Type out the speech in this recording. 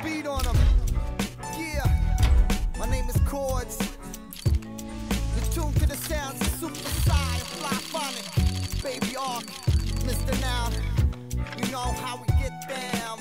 beat on them. Yeah, my name is Chords. You're tuned to the sounds of Super Side and Fly Phonic. Baby Ark, Mr. Now. You know how we get down.